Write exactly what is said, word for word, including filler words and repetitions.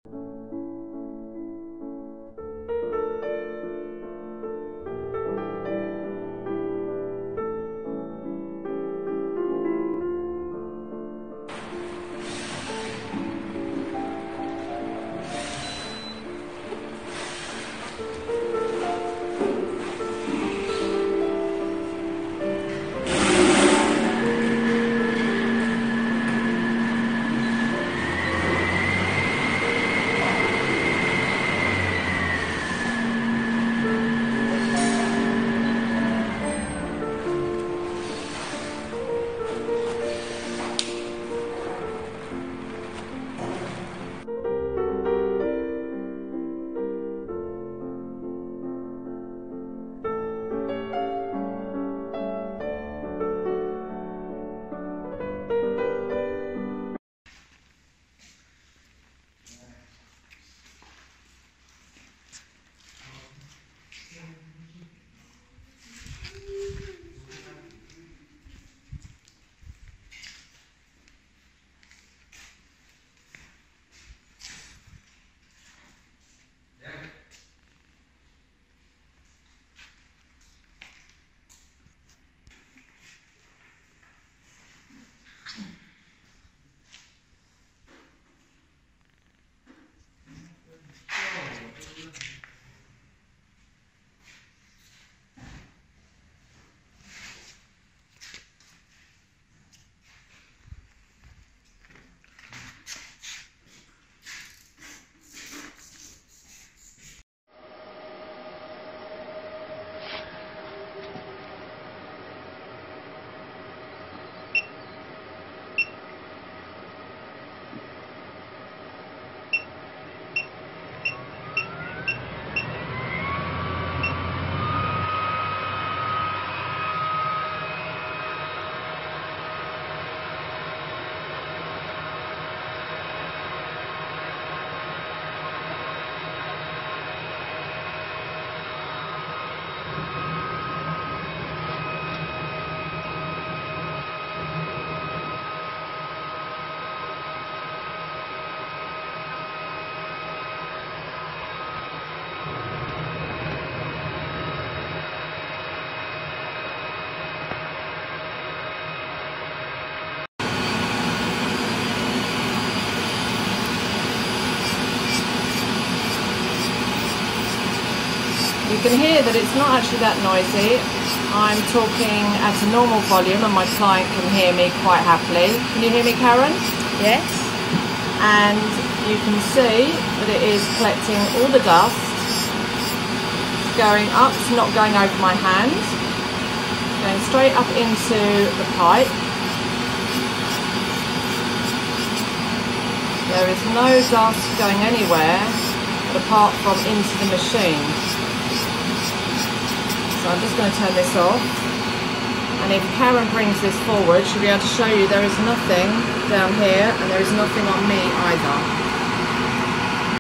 You can hear that it's not actually that noisy. I'm talking at a normal volume and my client can hear me quite happily. Can you hear me, Karen? Yes. And you can see that it is collecting all the dust, going up, it's not going over my hand, going straight up into the pipe. There is no dust going anywhere apart from into the machine. So I'm just going to turn this off, and if Karen brings this forward, she'll be able to show you there is nothing down here and there is nothing on me either.